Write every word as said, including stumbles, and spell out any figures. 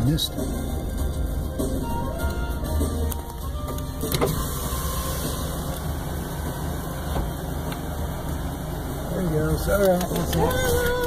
missed it. There he goes. All right, that's it.